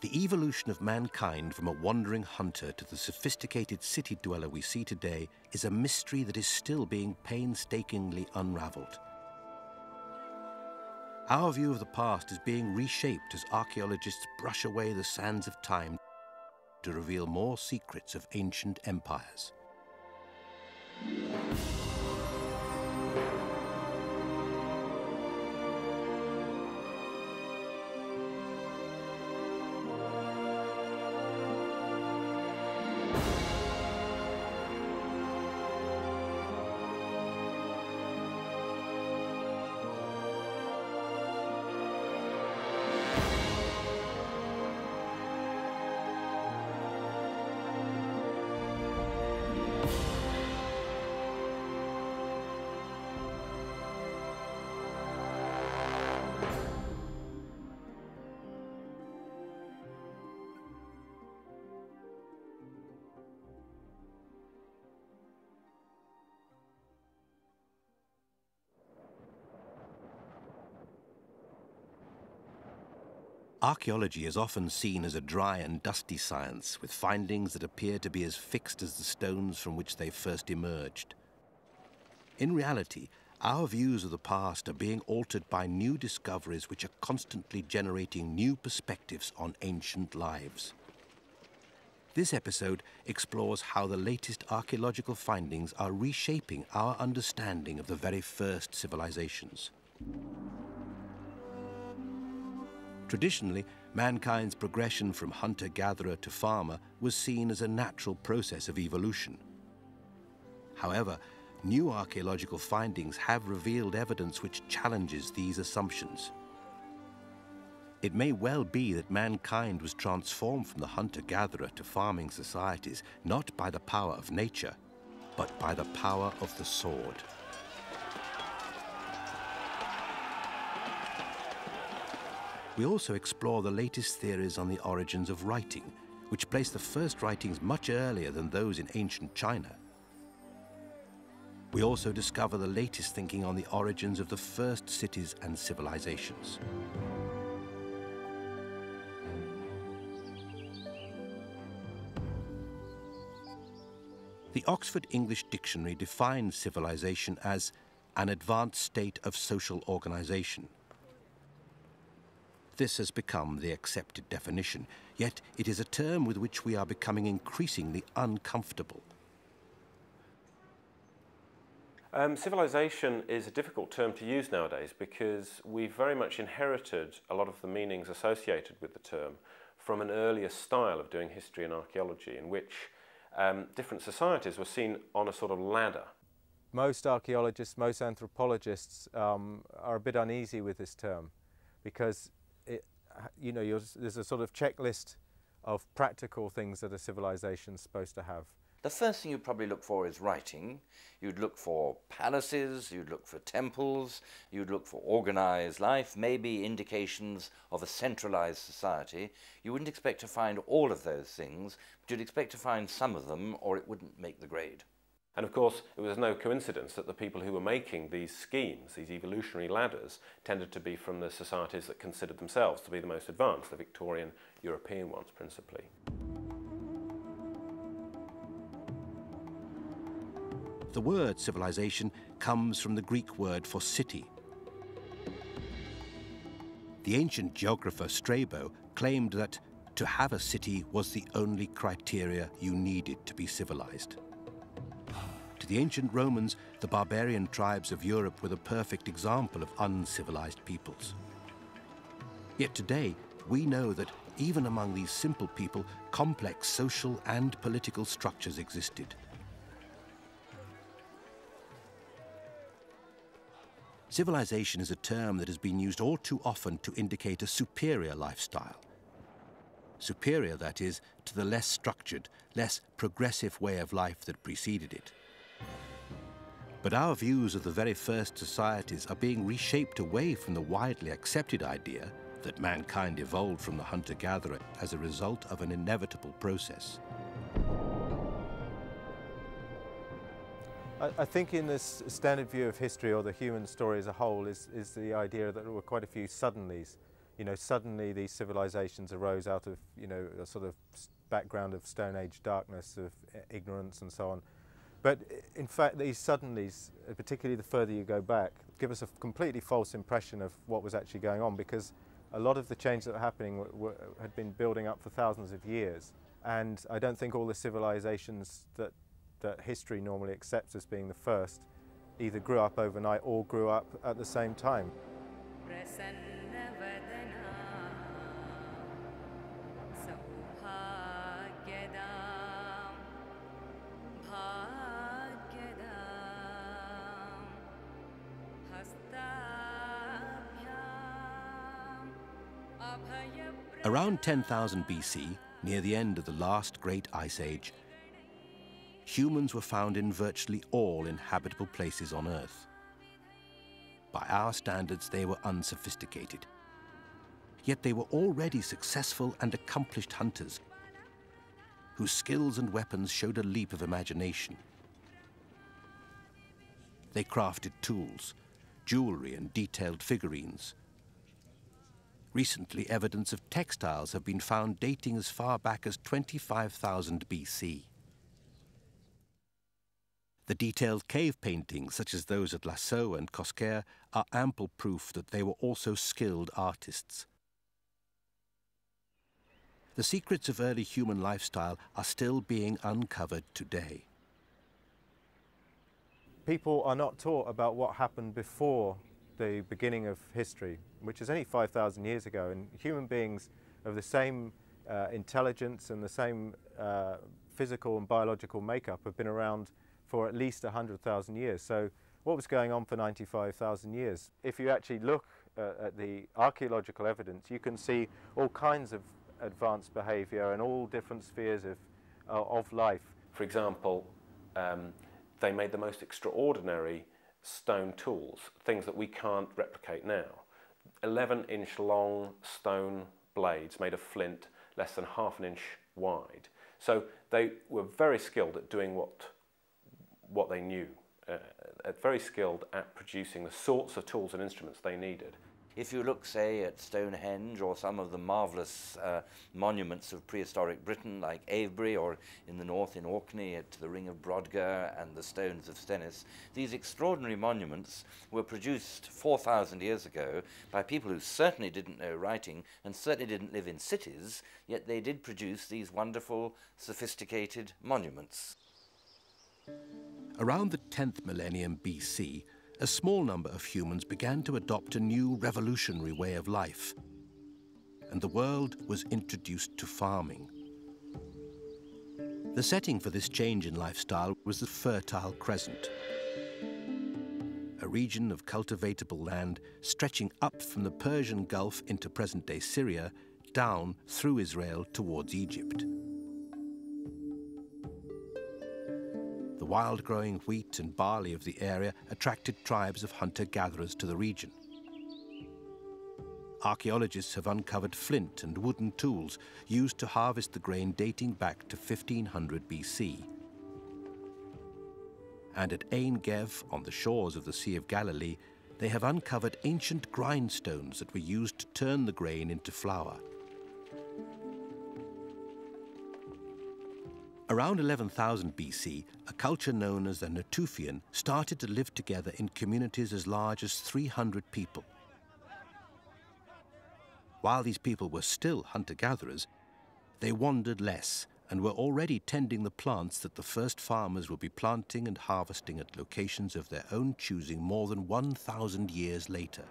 The evolution of mankind from a wandering hunter to the sophisticated city dweller we see today is a mystery that is still being painstakingly unraveled. Our view of the past is being reshaped as archaeologists brush away the sands of time to reveal more secrets of ancient empires. Archaeology is often seen as a dry and dusty science, with findings that appear to be as fixed as the stones from which they first emerged. In reality, our views of the past are being altered by new discoveries which are constantly generating new perspectives on ancient lives. This episode explores how the latest archaeological findings are reshaping our understanding of the very first civilizations. Traditionally, mankind's progression from hunter-gatherer to farmer was seen as a natural process of evolution. However, new archaeological findings have revealed evidence which challenges these assumptions. It may well be that mankind was transformed from the hunter-gatherer to farming societies not by the power of nature, but by the power of the sword. We also explore the latest theories on the origins of writing, which place the first writings much earlier than those in ancient China. We also discover the latest thinking on the origins of the first cities and civilizations. The Oxford English Dictionary defines civilization as an advanced state of social organization. This has become the accepted definition, yet it is a term with which we are becoming increasingly uncomfortable. Civilization is a difficult term to use nowadays because we've very much inherited a lot of the meanings associated with the term from an earlier style of doing history and archaeology in which different societies were seen on a sort of ladder. Most archaeologists, most anthropologists are a bit uneasy with this term because there's a sort of checklist of practical things that a civilization is supposed to have. The first thing you'd probably look for is writing. You'd look for palaces, you'd look for temples, you'd look for organized life, maybe indications of a centralized society. You wouldn't expect to find all of those things, but you'd expect to find some of them or it wouldn't make the grade. And of course, it was no coincidence that the people who were making these schemes, these evolutionary ladders, tended to be from the societies that considered themselves to be the most advanced, the Victorian European ones principally. The word civilization comes from the Greek word for city. The ancient geographer Strabo claimed that to have a city was the only criteria you needed to be civilized. To the ancient Romans, the barbarian tribes of Europe were the perfect example of uncivilized peoples. Yet today, we know that even among these simple people, complex social and political structures existed. Civilization is a term that has been used all too often to indicate a superior lifestyle. Superior, that is, to the less structured, less progressive way of life that preceded it. But our views of the very first societies are being reshaped away from the widely accepted idea that mankind evolved from the hunter-gatherer as a result of an inevitable process. I think in this standard view of history or the human story as a whole is the idea that there were quite a few suddenlies. you know, suddenly these civilizations arose out of, you know, a sort of background of Stone Age darkness, of ignorance and so on. But in fact, these suddenlies, particularly the further you go back, give us a completely false impression of what was actually going on, because a lot of the change that were happening had been building up for thousands of years. And I don't think all the civilizations that history normally accepts as being the first either grew up overnight or grew up at the same time. Around 10,000 BC, near the end of the last great ice age, humans were found in virtually all inhabitable places on Earth. By our standards, they were unsophisticated. Yet they were already successful and accomplished hunters whose skills and weapons showed a leap of imagination. They crafted tools, jewelry, and detailed figurines. Recently, evidence of textiles have been found dating as far back as 25,000 BC. The detailed cave paintings, such as those at Lascaux and Cosquer, are ample proof that they were also skilled artists. The secrets of early human lifestyle are still being uncovered today. People are not taught about what happened before the beginning of history, which is only 5,000 years ago, and human beings of the same intelligence and the same physical and biological makeup have been around for at least 100,000 years. So what was going on for 95,000 years? If you actually look at the archaeological evidence, you can see all kinds of advanced behavior and all different spheres of life. For example, they made the most extraordinary stone tools, things that we can't replicate now. 11-inch long stone blades made of flint, less than half an inch wide. So they were very skilled at doing what they knew, very skilled at producing the sorts of tools and instruments they needed. If you look, say, at Stonehenge or some of the marvellous monuments of prehistoric Britain, like Avebury, or in the north in Orkney at the Ring of Brodgar and the Stones of Stennis, these extraordinary monuments were produced 4,000 years ago by people who certainly didn't know writing and certainly didn't live in cities, yet they did produce these wonderful, sophisticated monuments. Around the 10th millennium BC, a small number of humans began to adopt a new revolutionary way of life, and the world was introduced to farming. The setting for this change in lifestyle was the Fertile Crescent, a region of cultivatable land stretching up from the Persian Gulf into present-day Syria, down through Israel towards Egypt. The wild-growing wheat and barley of the area attracted tribes of hunter-gatherers to the region. Archaeologists have uncovered flint and wooden tools used to harvest the grain dating back to 1500 BC. And at Ein Gev, on the shores of the Sea of Galilee, they have uncovered ancient grindstones that were used to turn the grain into flour. Around 11,000 BC, a culture known as the Natufian started to live together in communities as large as 300 people. While these people were still hunter-gatherers, they wandered less and were already tending the plants that the first farmers would be planting and harvesting at locations of their own choosing more than 1,000 years later.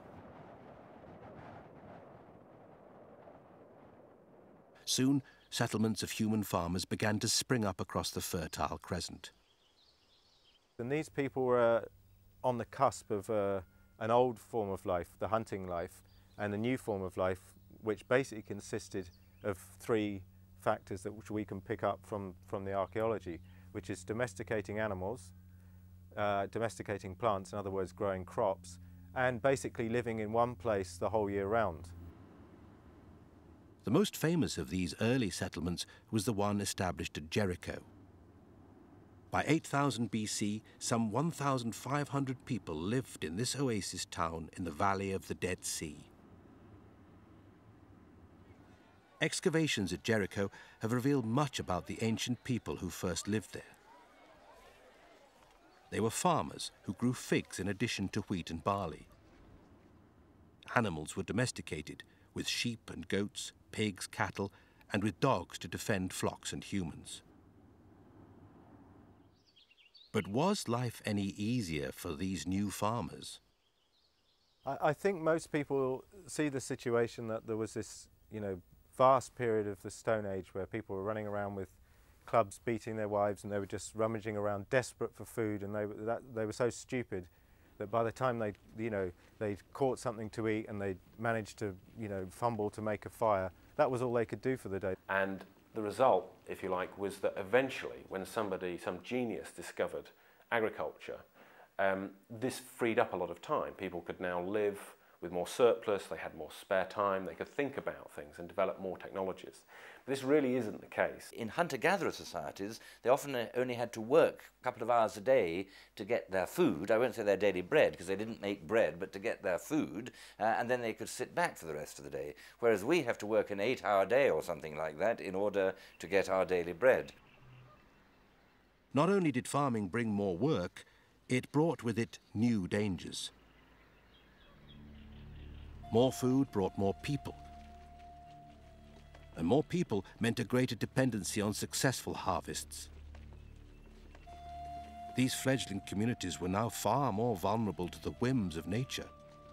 Soon, settlements of human farmers began to spring up across the Fertile Crescent. And these people were on the cusp of an old form of life, the hunting life, and a new form of life, which basically consisted of three factors which we can pick up from the archaeology, which is domesticating animals, domesticating plants, in other words, growing crops, and basically living in one place the whole year round. The most famous of these early settlements was the one established at Jericho. By 8000 BC, some 1,500 people lived in this oasis town in the valley of the Dead Sea. Excavations at Jericho have revealed much about the ancient people who first lived there. They were farmers who grew figs in addition to wheat and barley. Animals were domesticated, with sheep and goats, pigs, cattle, and with dogs to defend flocks and humans. But was life any easier for these new farmers? I think most people see the situation that there was this, vast period of the Stone Age where people were running around with clubs, beating their wives, and they were just rummaging around, desperate for food, and they were so stupid that by the time they caught something to eat and they managed to, fumble to make a fire, that was all they could do for the day. And the result, if you like, was that eventually, when some genius discovered agriculture, this freed up a lot of time. People could now live with more surplus, they had more spare time, they could think about things and develop more technologies. But this really isn't the case. In hunter-gatherer societies, they often only had to work a couple of hours a day to get their food. I won't say their daily bread, because they didn't make bread, but to get their food, and then they could sit back for the rest of the day. Whereas we have to work an 8-hour day or something like that in order to get our daily bread. Not only did farming bring more work, it brought with it new dangers. More food brought more people. And more people meant a greater dependency on successful harvests. These fledgling communities were now far more vulnerable to the whims of nature.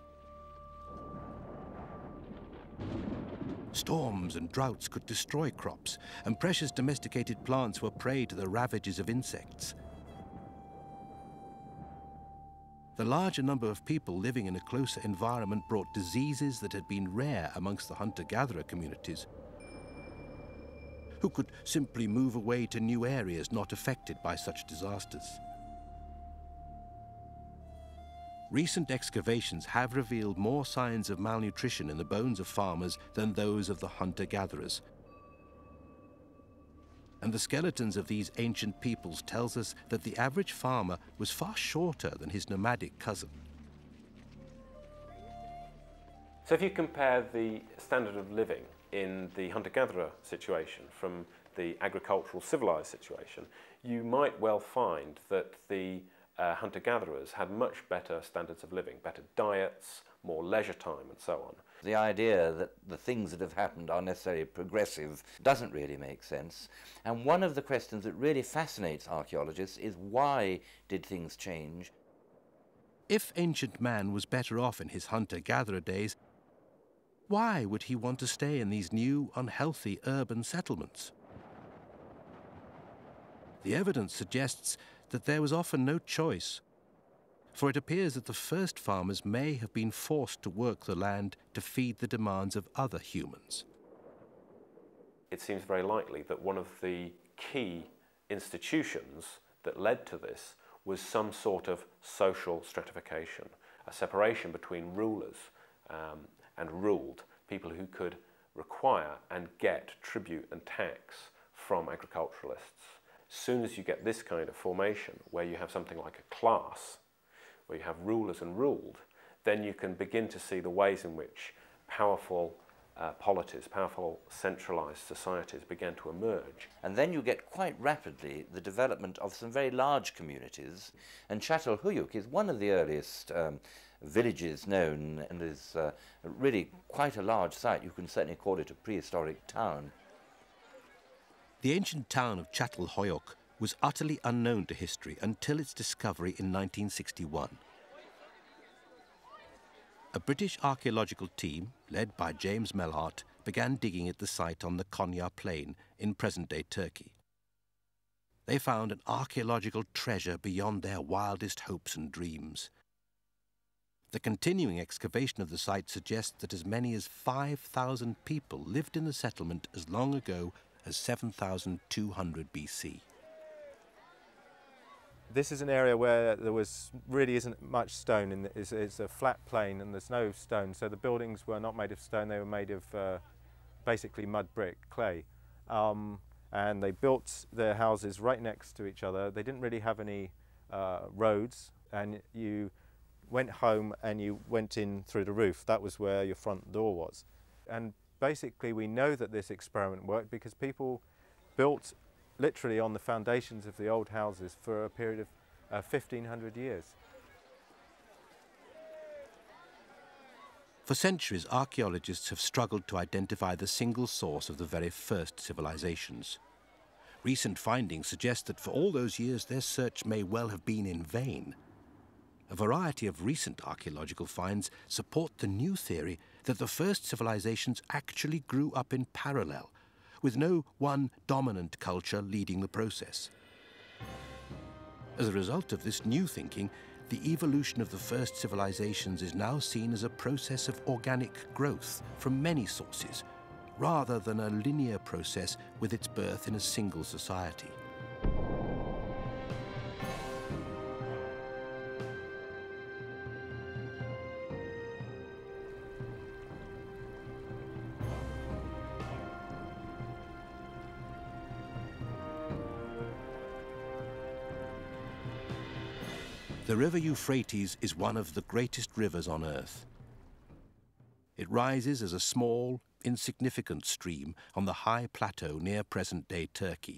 Storms and droughts could destroy crops, and precious domesticated plants were prey to the ravages of insects. The larger number of people living in a closer environment brought diseases that had been rare amongst the hunter-gatherer communities, who could simply move away to new areas not affected by such disasters. Recent excavations have revealed more signs of malnutrition in the bones of farmers than those of the hunter-gatherers. And the skeletons of these ancient peoples tells us that the average farmer was far shorter than his nomadic cousin. So if you compare the standard of living in the hunter-gatherer situation from the agricultural civilized situation, you might well find that the hunter-gatherers had much better standards of living, better diets, more leisure time and so on. The idea that the things that have happened are necessarily progressive doesn't really make sense. And one of the questions that really fascinates archaeologists is, why did things change? If ancient man was better off in his hunter-gatherer days, why would he want to stay in these new, unhealthy urban settlements? The evidence suggests that there was often no choice, for it appears that the first farmers may have been forced to work the land to feed the demands of other humans. It seems very likely that one of the key institutions that led to this was some sort of social stratification, a separation between rulers and ruled, people who could require and get tribute and tax from agriculturalists. As soon as you get this kind of formation, where you have something like a class, where you have rulers and ruled, then you can begin to see the ways in which powerful polities, powerful centralized societies began to emerge. And then you get quite rapidly the development of some very large communities, and Çatalhöyük is one of the earliest villages known, and is really quite a large site. You can certainly call it a prehistoric town. The ancient town of Çatalhöyük was utterly unknown to history until its discovery in 1961. A British archaeological team, led by James Melhart, began digging at the site on the Konya Plain in present-day Turkey. They found an archaeological treasure beyond their wildest hopes and dreams. The continuing excavation of the site suggests that as many as 5,000 people lived in the settlement as long ago as 7,200 BC. This is an area where there really isn't much stone. It's a flat plain and there's no stone, so the buildings were not made of stone, they were made of basically mud brick, clay. And they built their houses right next to each other. They didn't really have any roads, and you went home and you went in through the roof. That was where your front door was. And basically we know that this experiment worked because people built literally on the foundations of the old houses for a period of 1,500 years. For centuries, archaeologists have struggled to identify the single source of the very first civilizations. Recent findings suggest that for all those years their search may well have been in vain. A variety of recent archaeological finds support the new theory that the first civilizations actually grew up in parallel, with no one dominant culture leading the process. As a result of this new thinking, the evolution of the first civilizations is now seen as a process of organic growth from many sources, rather than a linear process with its birth in a single society. The river Euphrates is one of the greatest rivers on Earth. It rises as a small, insignificant stream on the high plateau near present-day Turkey,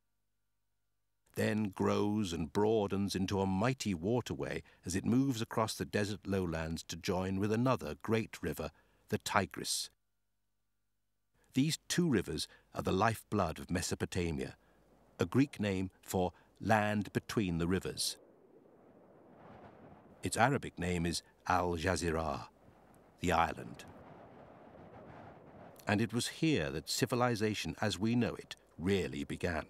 then grows and broadens into a mighty waterway as it moves across the desert lowlands to join with another great river, the Tigris. These two rivers are the lifeblood of Mesopotamia, a Greek name for land between the rivers. Its Arabic name is Al-Jazirah, the island. And it was here that civilization as we know it really began.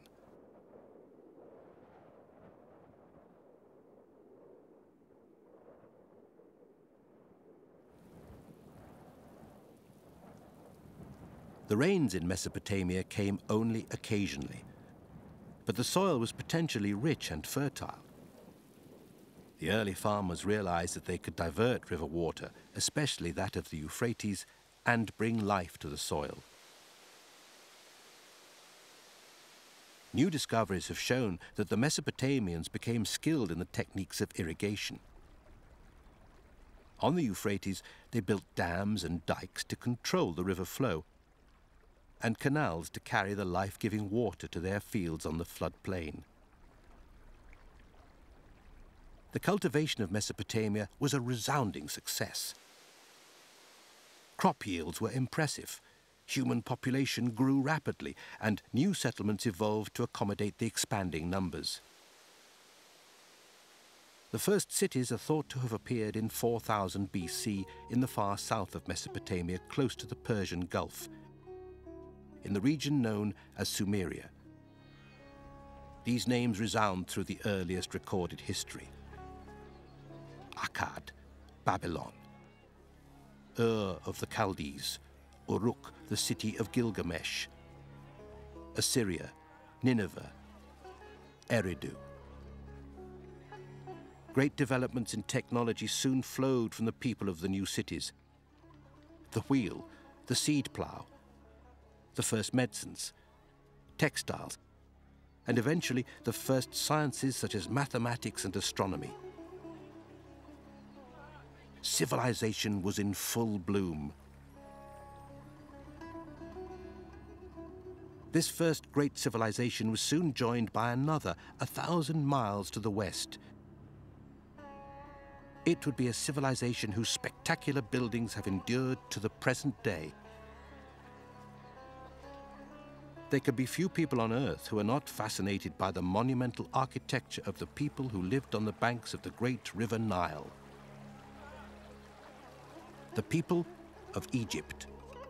The rains in Mesopotamia came only occasionally, but the soil was potentially rich and fertile. The early farmers realized that they could divert river water, especially that of the Euphrates, and bring life to the soil. New discoveries have shown that the Mesopotamians became skilled in the techniques of irrigation. On the Euphrates, they built dams and dikes to control the river flow, and canals to carry the life-giving water to their fields on the floodplain. The cultivation of Mesopotamia was a resounding success. Crop yields were impressive, human population grew rapidly, and new settlements evolved to accommodate the expanding numbers. The first cities are thought to have appeared in 4000 BC in the far south of Mesopotamia, close to the Persian Gulf, in the region known as Sumeria. These names resound through the earliest recorded history. Akkad, Babylon, Ur of the Chaldees, Uruk, the city of Gilgamesh, Assyria, Nineveh, Eridu. Great developments in technology soon flowed from the people of the new cities. The wheel, the seed plough, the first medicines, textiles, and eventually the first sciences such as mathematics and astronomy. Civilization was in full bloom. This first great civilization was soon joined by another 1,000 miles to the west. It would be a civilization whose spectacular buildings have endured to the present day. There could be few people on Earth who are not fascinated by the monumental architecture of the people who lived on the banks of the great river Nile. The people of Egypt.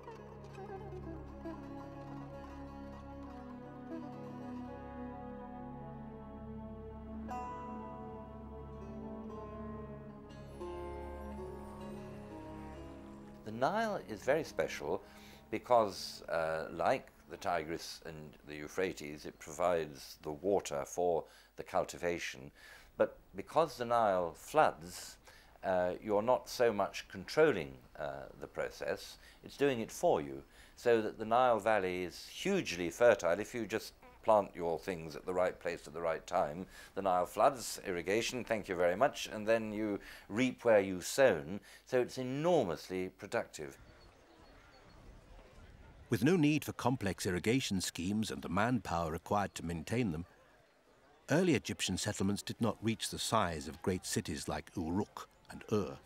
The Nile is very special because, like the Tigris and the Euphrates, it provides the water for the cultivation. But because the Nile floods, you're not so much controlling the process, it's doing it for you. So that the Nile Valley is hugely fertile. If you just plant your things at the right place at the right time, the Nile floods, irrigation, thank you very much, and then you reap where you've sown. So it's enormously productive. With no need for complex irrigation schemes and the manpower required to maintain them, early Egyptian settlements did not reach the size of great cities like Uruk and Ur.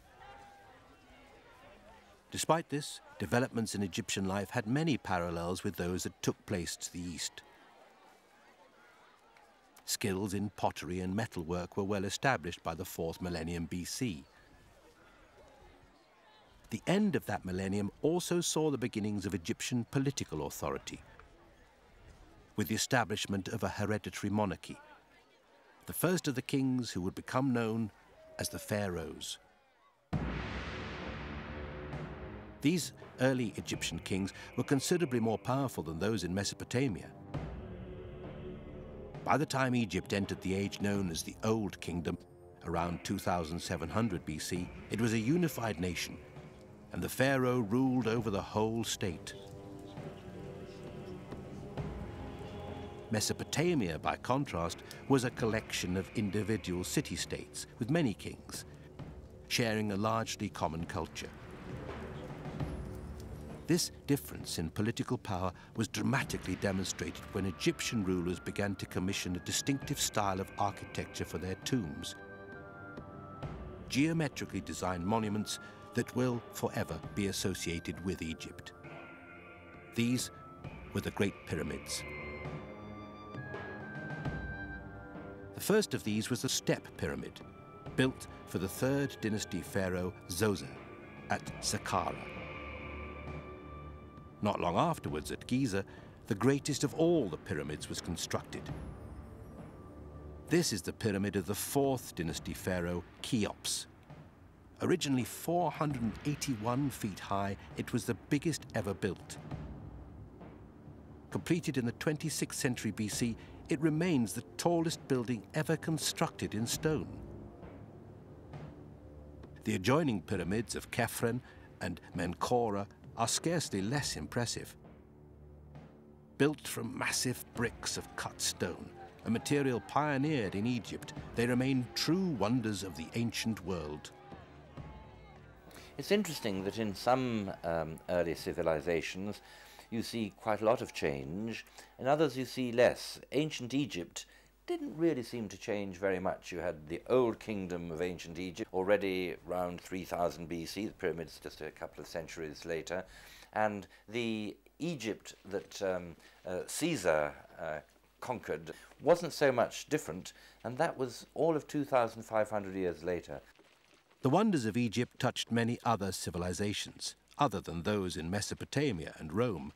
Despite this, developments in Egyptian life had many parallels with those that took place to the east. Skills in pottery and metalwork were well established by the 4th millennium BC. The end of that millennium also saw the beginnings of Egyptian political authority, with the establishment of a hereditary monarchy, the first of the kings who would become known as the pharaohs. These early Egyptian kings were considerably more powerful than those in Mesopotamia. By the time Egypt entered the age known as the Old Kingdom, around 2700 BC, it was a unified nation, and the pharaoh ruled over the whole state. Mesopotamia, by contrast, was a collection of individual city-states with many kings, sharing a largely common culture. This difference in political power was dramatically demonstrated when Egyptian rulers began to commission a distinctive style of architecture for their tombs, geometrically designed monuments that will forever be associated with Egypt. These were the Great Pyramids. The first of these was the Step Pyramid, built for the 3rd dynasty pharaoh Zoser at Saqqara. Not long afterwards, at Giza, the greatest of all the pyramids was constructed. This is the pyramid of the 4th dynasty pharaoh Cheops. Originally 481 feet high, it was the biggest ever built. Completed in the 26th century BC, it remains the tallest building ever constructed in stone. The adjoining pyramids of Khephren and Menkora are scarcely less impressive. Built from massive bricks of cut stone, a material pioneered in Egypt, they remain true wonders of the ancient world. It's interesting that in some early civilizations you see quite a lot of change, in others you see less. Ancient Egypt didn't really seem to change very much. You had the old kingdom of ancient Egypt already around 3000 BC, the pyramids just a couple of centuries later, and the Egypt that Caesar conquered wasn't so much different, and that was all of 2,500 years later. The wonders of Egypt touched many other civilizations, other than those in Mesopotamia and Rome.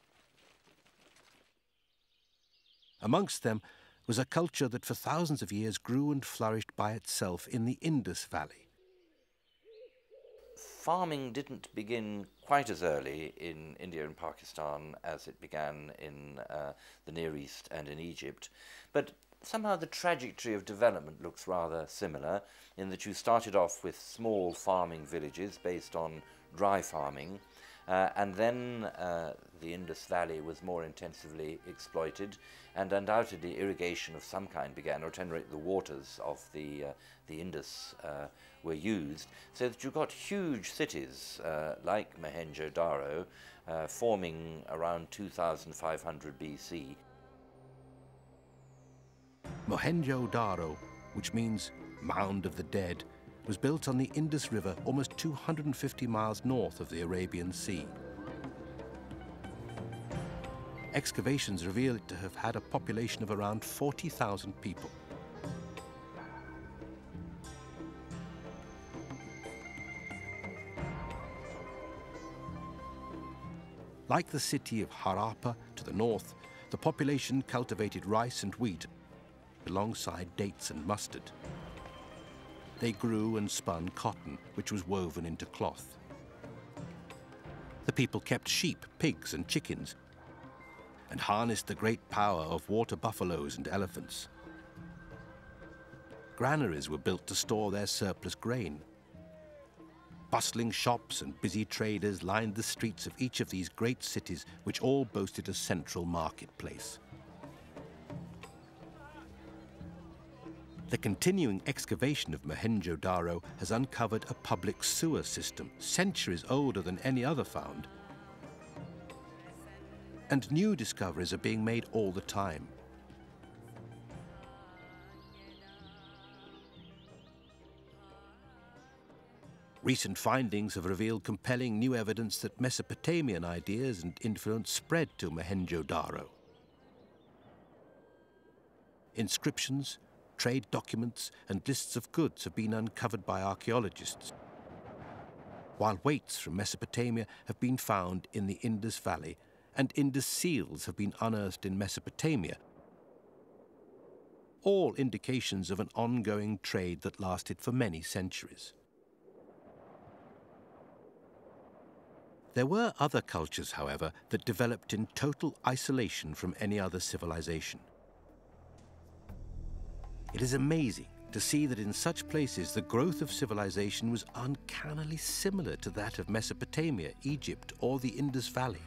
Amongst them was a culture that for thousands of years grew and flourished by itself in the Indus Valley. Farming didn't begin quite as early in India and Pakistan as it began in the Near East and in Egypt, but somehow the trajectory of development looks rather similar, in that you started off with small farming villages based on dry farming, and then the Indus Valley was more intensively exploited, and undoubtedly irrigation of some kind began, or at any rate the waters of the Indus were used, so that you got huge cities like Mohenjo-Daro forming around 2500 BC. Mohenjo-Daro, which means Mound of the Dead, was built on the Indus River almost 250 miles north of the Arabian Sea. Excavations reveal it to have had a population of around 40,000 people. Like the city of Harappa to the north, the population cultivated rice and wheat alongside dates and mustard. They grew and spun cotton, which was woven into cloth. The people kept sheep, pigs, and chickens, and harnessed the great power of water buffaloes and elephants. Granaries were built to store their surplus grain. Bustling shops and busy traders lined the streets of each of these great cities, which all boasted a central marketplace. The continuing excavation of Mohenjo-Daro has uncovered a public sewer system centuries older than any other found. and new discoveries are being made all the time. Recent findings have revealed compelling new evidence that Mesopotamian ideas and influence spread to Mohenjo-Daro. Inscriptions, trade documents, and lists of goods have been uncovered by archaeologists, while weights from Mesopotamia have been found in the Indus Valley, and Indus seals have been unearthed in Mesopotamia, all indications of an ongoing trade that lasted for many centuries. There were other cultures, however, that developed in total isolation from any other civilization. It is amazing to see that in such places the growth of civilization was uncannily similar to that of Mesopotamia, Egypt, or the Indus Valley.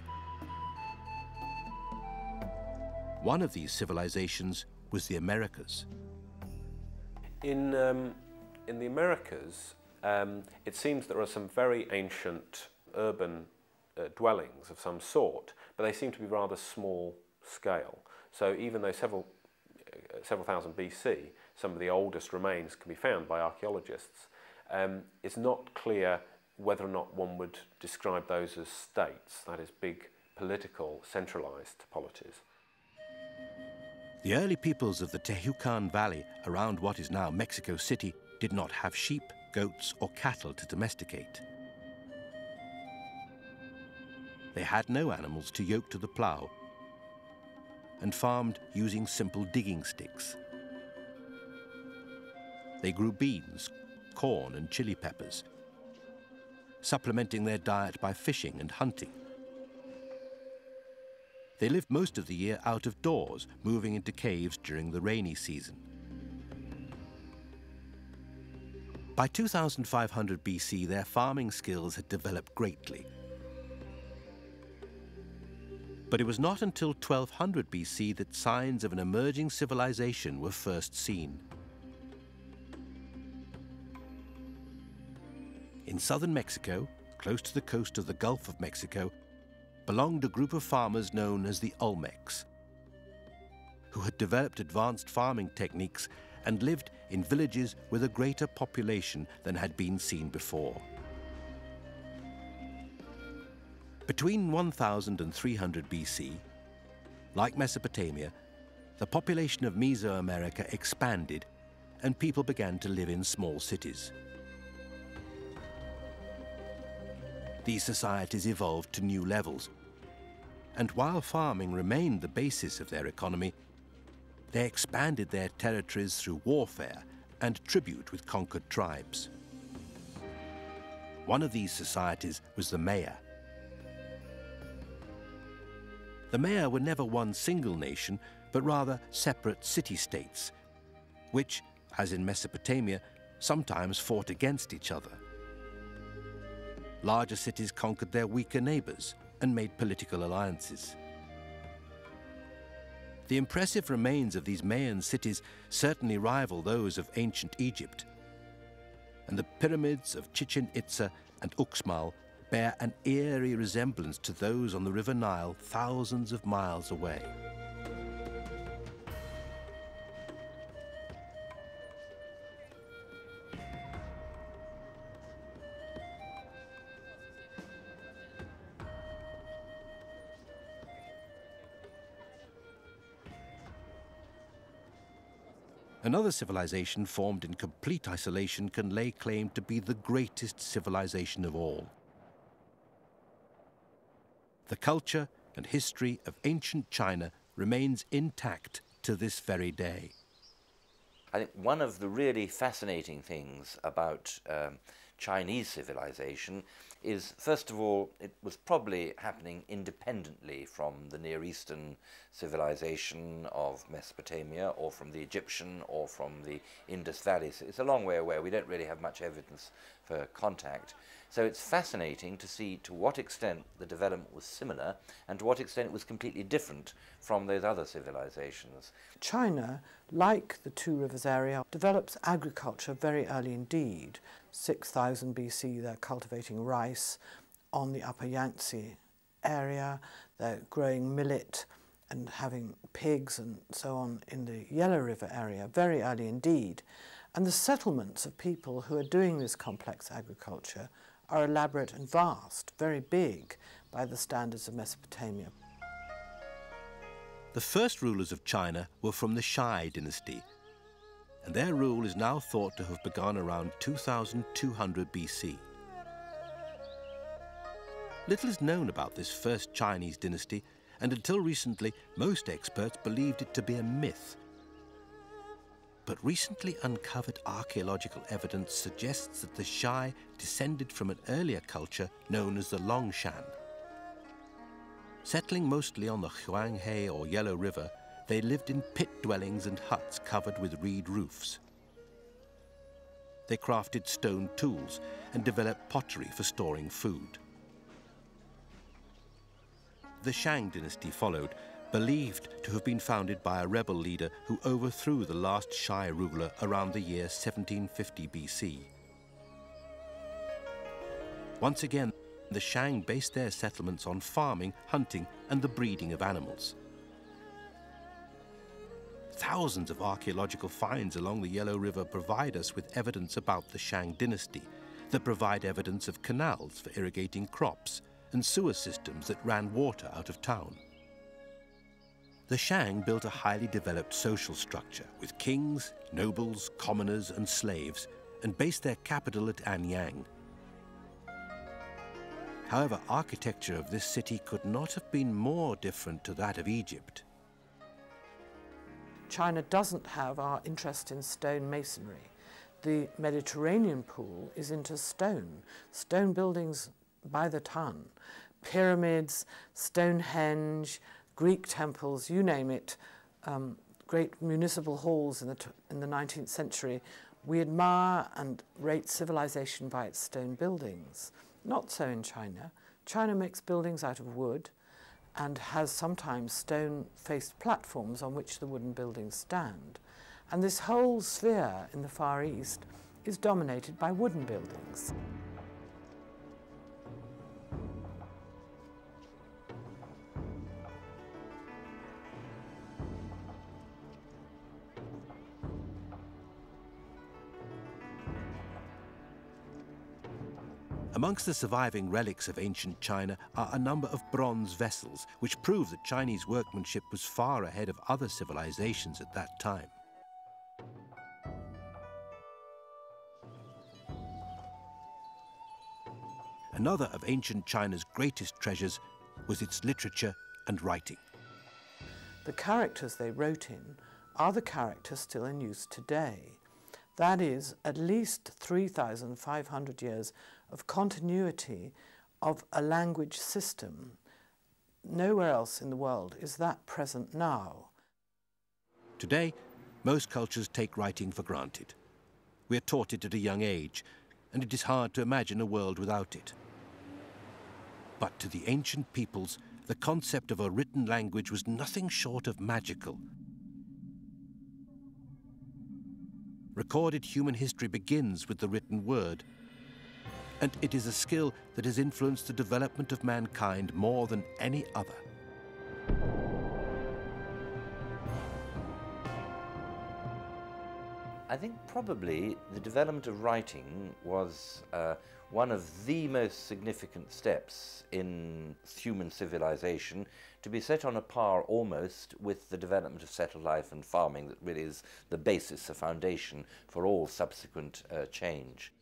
One of these civilizations was the Americas. In the Americas, it seems there are some very ancient urban dwellings of some sort, but they seem to be rather small scale. So even though several thousand BC, some of the oldest remains can be found by archaeologists, it's not clear whether or not one would describe those as states, that is, big political, centralized polities. The early peoples of the Tehucan Valley around what is now Mexico City did not have sheep, goats, or cattle to domesticate. They had no animals to yoke to the plough and farmed using simple digging sticks. They grew beans, corn, and chili peppers, supplementing their diet by fishing and hunting. They lived most of the year out of doors, moving into caves during the rainy season. By 2500 BC, their farming skills had developed greatly. But it was not until 1200 BC that signs of an emerging civilization were first seen. In southern Mexico, close to the coast of the Gulf of Mexico, belonged a group of farmers known as the Olmecs, who had developed advanced farming techniques and lived in villages with a greater population than had been seen before. Between 1000 and 300 BC, like Mesopotamia, the population of Mesoamerica expanded and people began to live in small cities. These societies evolved to new levels, and while farming remained the basis of their economy, they expanded their territories through warfare and tribute with conquered tribes. One of these societies was the Maya. The Maya were never one single nation, but rather separate city-states, which, as in Mesopotamia, sometimes fought against each other. Larger cities conquered their weaker neighbors and made political alliances. The impressive remains of these Mayan cities certainly rival those of ancient Egypt, and the pyramids of Chichen Itza and Uxmal bear an eerie resemblance to those on the River Nile thousands of miles away. Another civilization formed in complete isolation can lay claim to be the greatest civilization of all. The culture and history of ancient China remains intact to this very day. I think one of the really fascinating things about Chinese civilization is, first of all, it was probably happening independently from the Near Eastern civilization of Mesopotamia, or from the Egyptian, or from the Indus Valley. So it's a long way away. We don't really have much evidence for contact. So it's fascinating to see to what extent the development was similar and to what extent it was completely different from those other civilizations. China, like the Two Rivers area, develops agriculture very early indeed. 6000 BC they're cultivating rice on the upper Yangtze area. They're growing millet and having pigs and so on in the Yellow River area, very early indeed. And the settlements of people who are doing this complex agriculture are elaborate and vast, very big by the standards of Mesopotamia. The first rulers of China were from the Shai dynasty, and their rule is now thought to have begun around 2200 BC. Little is known about this first Chinese dynasty, and until recently, most experts believed it to be a myth. But recently uncovered archaeological evidence suggests that the Shai descended from an earlier culture known as the Longshan. Settling mostly on the Huanghe or Yellow River, they lived in pit dwellings and huts covered with reed roofs. They crafted stone tools and developed pottery for storing food. The Shang dynasty followed, believed to have been founded by a rebel leader who overthrew the last Shai ruler around the year 1750 BC. Once again, the Shang based their settlements on farming, hunting, and the breeding of animals. Thousands of archaeological finds along the Yellow River provide us with evidence about the Shang dynasty, that provide evidence of canals for irrigating crops and sewer systems that ran water out of town. The Shang built a highly developed social structure with kings, nobles, commoners, and slaves, and based their capital at Anyang. However, architecture of this city could not have been more different to that of Egypt. China doesn't have our interest in stone masonry. The Mediterranean pool is into stone buildings by the ton. Pyramids, Stonehenge, Greek temples, you name it, great municipal halls in the 19th century. We admire and rate civilization by its stone buildings. Not so in China. China makes buildings out of wood and has sometimes stone-faced platforms on which the wooden buildings stand. And this whole sphere in the Far East is dominated by wooden buildings. Amongst the surviving relics of ancient China are a number of bronze vessels, which prove that Chinese workmanship was far ahead of other civilizations at that time. Another of ancient China's greatest treasures was its literature and writing. The characters they wrote in are the characters still in use today. That is, at least 3,500 years of continuity of a language system. Nowhere else in the world is that present now. Today, most cultures take writing for granted. We are taught it at a young age, and it is hard to imagine a world without it. But to the ancient peoples, the concept of a written language was nothing short of magical. Recorded human history begins with the written word, and it is a skill that has influenced the development of mankind more than any other. I think probably the development of writing was one of the most significant steps in human civilization, to be set on a par almost with the development of settled life and farming that really is the basis, the foundation for all subsequent change.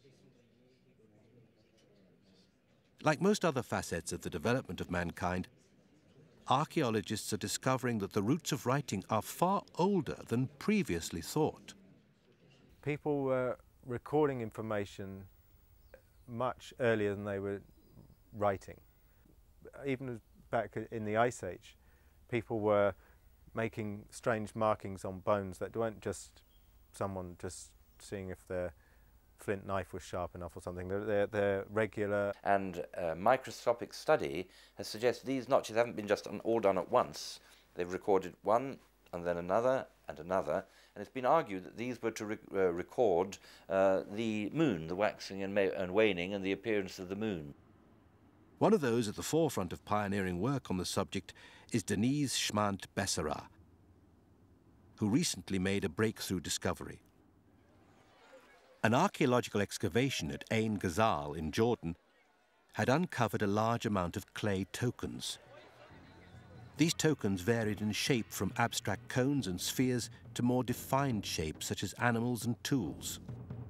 Like most other facets of the development of mankind, archaeologists are discovering that the roots of writing are far older than previously thought. People were recording information much earlier than they were writing. Even back in the Ice Age, people were making strange markings on bones that weren't just someone just seeing if their flint knife was sharp enough or something. They're regular. And microscopic study has suggested these notches haven't been just all done at once. They've recorded one and then another and another, and it's been argued that these were to record the moon, the waxing and waning and the appearance of the moon. One of those at the forefront of pioneering work on the subject is Denise Schmand-Bessera, who recently made a breakthrough discovery. An archaeological excavation at Ain Ghazal in Jordan had uncovered a large amount of clay tokens. These tokens varied in shape from abstract cones and spheres to more defined shapes such as animals and tools.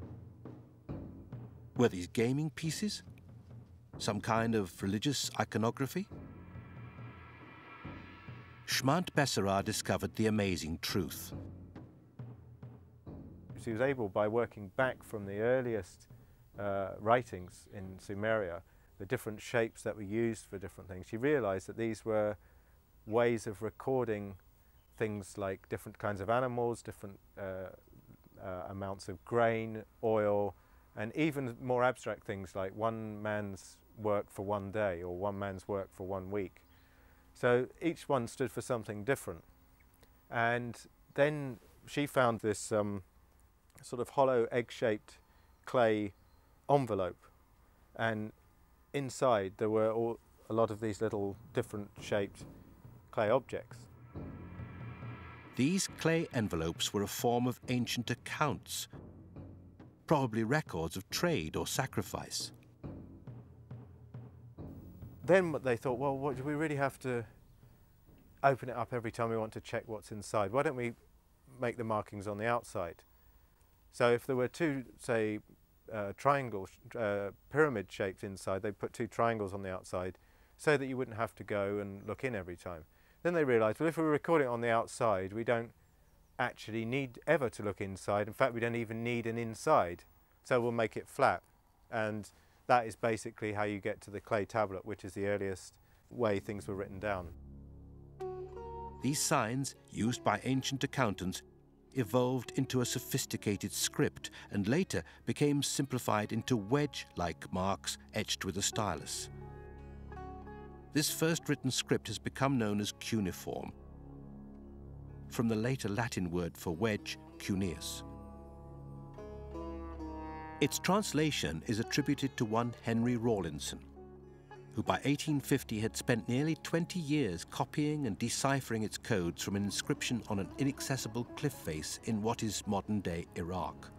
Were these gaming pieces? Some kind of religious iconography? Schmand-Bessera discovered the amazing truth. She was able, by working back from the earliest writings in Sumeria, the different shapes that were used for different things, she realized that these were ways of recording things like different kinds of animals, different amounts of grain, oil, and even more abstract things like one man's work for one day or one man's work for 1 week. So each one stood for something different. And then she found this sort of hollow egg-shaped clay envelope, and inside there were a lot of these little different shaped clay objects. These clay envelopes were a form of ancient accounts, probably records of trade or sacrifice. Then they thought, well, what do we really have to open it up every time we want to check what's inside? Why don't we make the markings on the outside? So if there were two, say, pyramid shaped inside, they put 2 triangles on the outside so that you wouldn't have to go and look in every time. Then they realized, well, if we record it on the outside, we don't actually need ever to look inside. In fact, we don't even need an inside. So we'll make it flat. And that is basically how you get to the clay tablet, which is the earliest way things were written down. These signs, used by ancient accountants, evolved into a sophisticated script and later became simplified into wedge-like marks etched with a stylus. This first written script has become known as cuneiform, from the later Latin word for wedge, cuneus. Its translation is attributed to one Henry Rawlinson, who by 1850 had spent nearly 20 years copying and deciphering its codes from an inscription on an inaccessible cliff face in what is modern-day Iraq.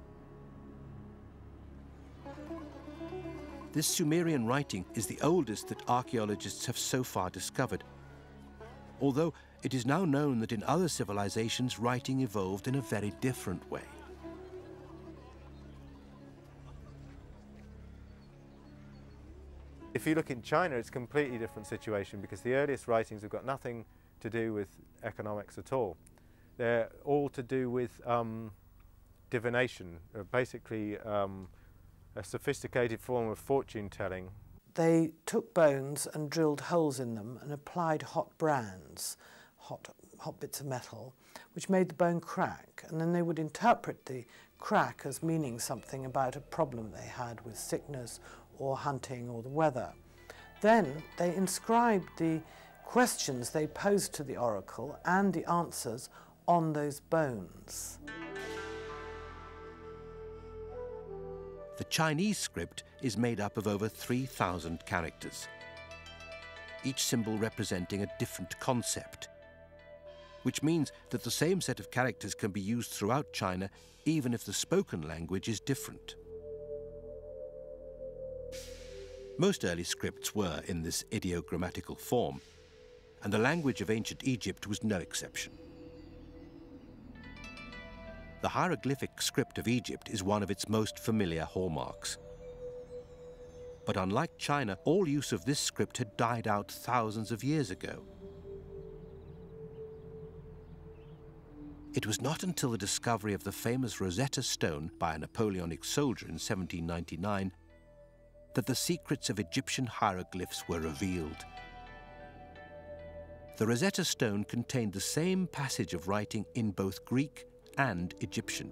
This Sumerian writing is the oldest that archaeologists have so far discovered, although it is now known that in other civilizations writing evolved in a very different way. If you look in China, it's a completely different situation because the earliest writings have got nothing to do with economics at all. They're all to do with divination, basically a sophisticated form of fortune telling. They took bones and drilled holes in them and applied hot brands, hot bits of metal, which made the bone crack, and then they would interpret the crack as meaning something about a problem they had with sickness or hunting or the weather. Then they inscribed the questions they posed to the oracle and the answers on those bones. The Chinese script is made up of over 3,000 characters, each symbol representing a different concept, which means that the same set of characters can be used throughout China even if the spoken language is different. Most early scripts were in this ideogrammatical form, and the language of ancient Egypt was no exception. The hieroglyphic script of Egypt is one of its most familiar hallmarks. But unlike China, all use of this script had died out thousands of years ago. It was not until the discovery of the famous Rosetta Stone by a Napoleonic soldier in 1799 that the secrets of Egyptian hieroglyphs were revealed. The Rosetta Stone contained the same passage of writing in both Greek and Egyptian.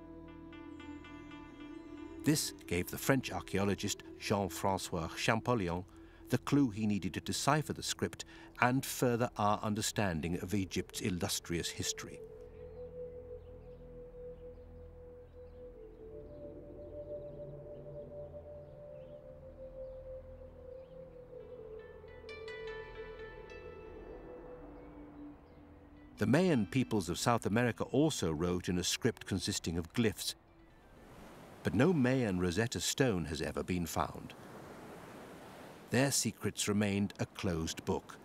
This gave the French archaeologist Jean-François Champollion the clue he needed to decipher the script and further our understanding of Egypt's illustrious history. The Mayan peoples of South America also wrote in a script consisting of glyphs, but no Mayan Rosetta Stone has ever been found. Their secrets remained a closed book.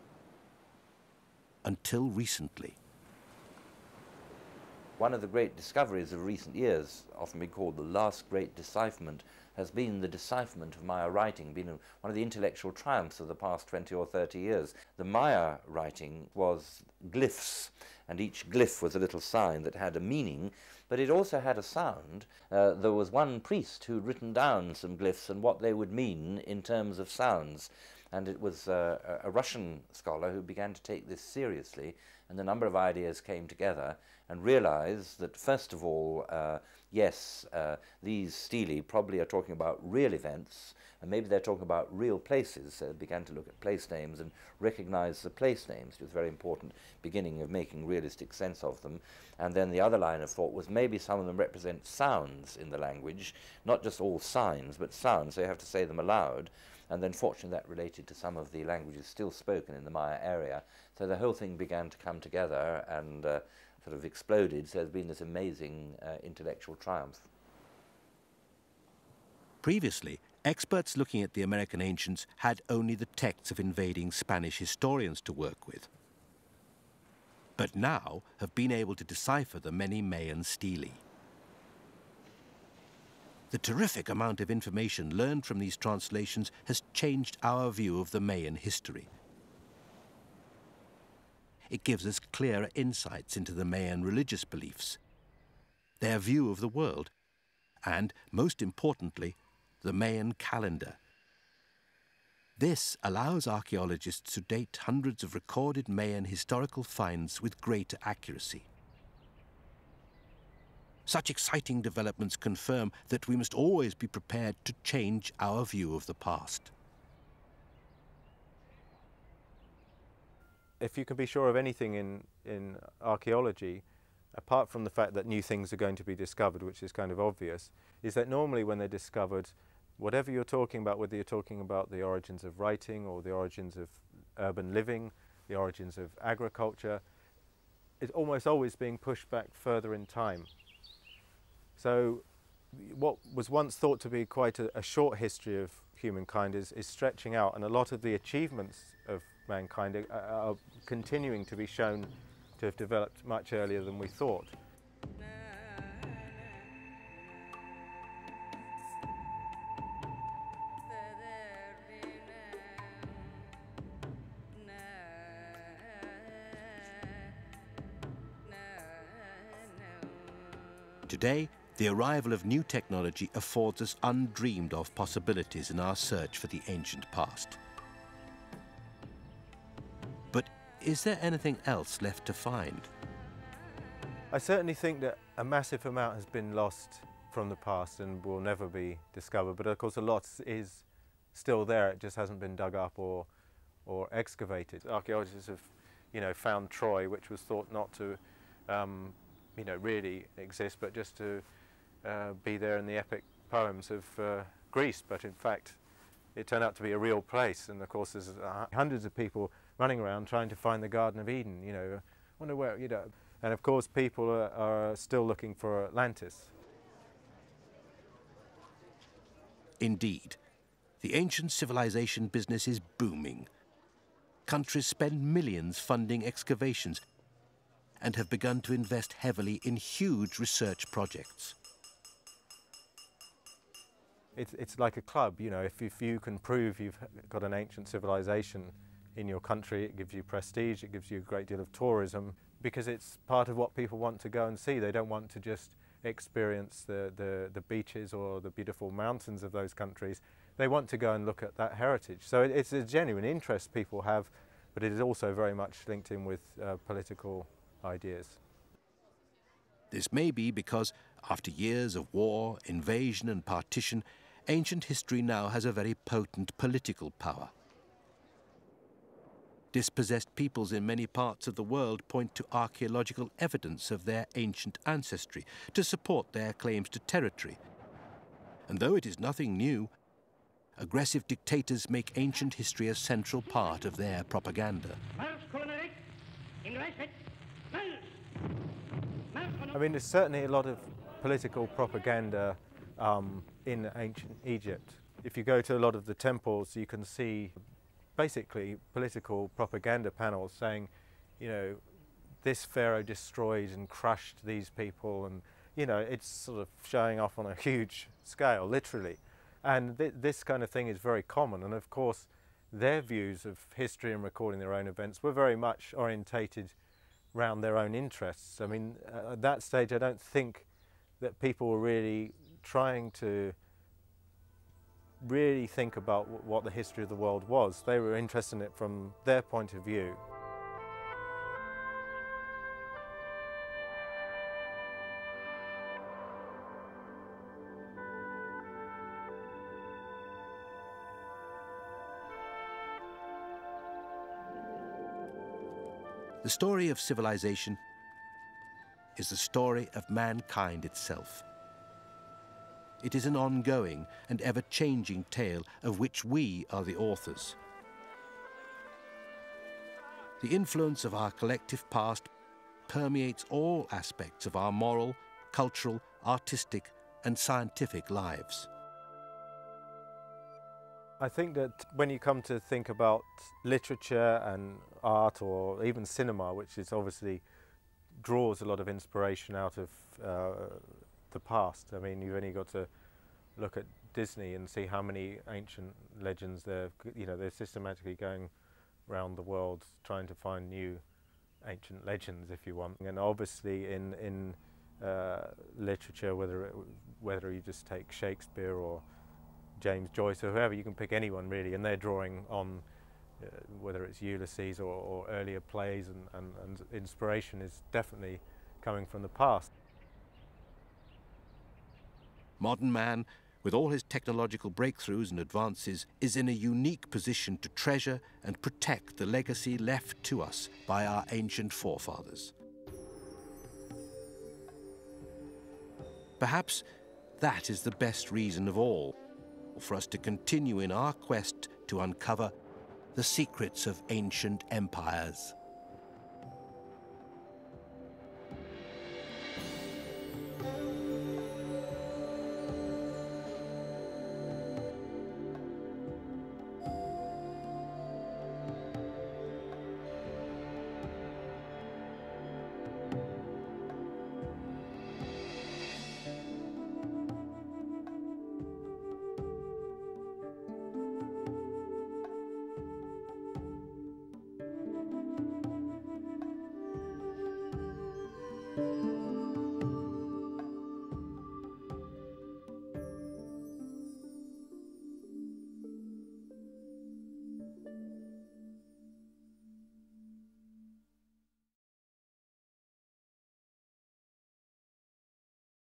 Until recently. One of the great discoveries of recent years, often been called the last great decipherment, has been the decipherment of Maya writing, been one of the intellectual triumphs of the past 20 or 30 years. The Maya writing was glyphs, and each glyph was a little sign that had a meaning, but it also had a sound. There was one priest who'd written down some glyphs and what they would mean in terms of sounds. And it was a Russian scholar who began to take this seriously, and a number of ideas came together and realized that, first of all, yes, these stelae probably are talking about real events, and maybe they're talking about real places. So they began to look at place names and recognize the place names. It was a very important beginning of making realistic sense of them. And then the other line of thought was maybe some of them represent sounds in the language, not just all signs, but sounds, so you have to say them aloud. And then fortunately that related to some of the languages still spoken in the Maya area. So the whole thing began to come together and sort of exploded. So there's been this amazing intellectual triumph. Previously, experts looking at the American ancients had only the texts of invading Spanish historians to work with, but now have been able to decipher the many Mayan stelae. The terrific amount of information learned from these translations has changed our view of the Mayan history. It gives us clearer insights into the Mayan religious beliefs, their view of the world, and, most importantly, the Mayan calendar. This allows archaeologists to date hundreds of recorded Mayan historical finds with greater accuracy. Such exciting developments confirm that we must always be prepared to change our view of the past. If you can be sure of anything in archaeology, apart from the fact that new things are going to be discovered, which is kind of obvious, is that normally when they're discovered, whatever you're talking about, whether you're talking about the origins of writing or the origins of urban living, the origins of agriculture, it's almost always being pushed back further in time. So what was once thought to be quite a short history of humankind is stretching out, and a lot of the achievements of mankind are continuing to be shown to have developed much earlier than we thought. Today, the arrival of new technology affords us undreamed of possibilities in our search for the ancient past. But is there anything else left to find? I certainly think that a massive amount has been lost from the past and will never be discovered, but of course a lot is still there. It just hasn't been dug up or excavated. Archaeologists have, found Troy, which was thought not to, really exist, but just to be there in the epic poems of Greece. But in fact, it turned out to be a real place, and of course there's hundreds of people running around trying to find the Garden of Eden. Wonder where, and of course people are still looking for Atlantis. Indeed, the ancient civilization business is booming. Countries spend millions funding excavations and have begun to invest heavily in huge research projects. It's like a club, if you can prove you've got an ancient civilization in your country, it gives you prestige, it gives you a great deal of tourism, because it's part of what people want to go and see. They don't want to just experience the beaches or the beautiful mountains of those countries. They want to go and look at that heritage. So it's a genuine interest people have, but it is also very much linked in with political ideas. This may be because, after years of war, invasion and partition, ancient history now has a very potent political power. Dispossessed peoples in many parts of the world point to archaeological evidence of their ancient ancestry to support their claims to territory. And though it is nothing new, aggressive dictators make ancient history a central part of their propaganda. I mean, there's certainly a lot of political propaganda in ancient Egypt. If you go to a lot of the temples, you can see basically political propaganda panels saying, you know, this pharaoh destroyed and crushed these people, and, you know, it's sort of showing off on a huge scale, literally. And this kind of thing is very common, and of course their views of history and recording their own events were very much orientated around their own interests. I mean, at that stage I don't think that people were really trying to really think about what the history of the world was. They were interested in it from their point of view. The story of civilization is the story of mankind itself. It is an ongoing and ever-changing tale of which we are the authors. The influence of our collective past permeates all aspects of our moral, cultural, artistic, and scientific lives. I think that when you come to think about literature and art, or even cinema, which is obviously draws a lot of inspiration out of the past. I mean, you've only got to look at Disney and see how many ancient legends they're systematically going around the world trying to find new ancient legends, if you want. And obviously in literature, whether you just take Shakespeare or James Joyce or whoever, you can pick anyone really, and they're drawing on whether it's Ulysses or earlier plays, and inspiration is definitely coming from the past. Modern man, with all his technological breakthroughs and advances, is in a unique position to treasure and protect the legacy left to us by our ancient forefathers. Perhaps that is the best reason of all for us to continue in our quest to uncover the secrets of ancient empires.